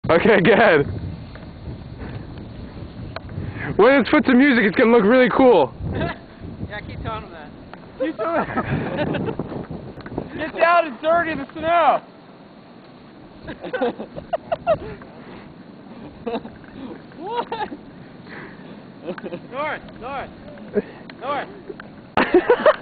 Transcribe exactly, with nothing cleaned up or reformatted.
Okay, good. When it's put to music, it's gonna look really cool. Yeah, keep telling him that. Keep doing it. Get down and dirty in the snow. What? Norris, Norris, Norris.